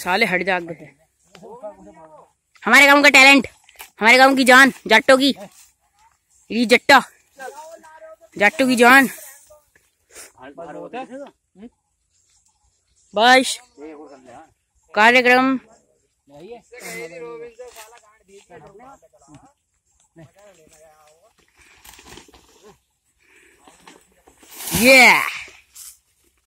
साले हट जा आगे से। हमारे गांव का टैलेंट, हमारे गांव की जान, जाटो की ये जट्टा, जाटो की जान। बस कार्यक्रम Yeah!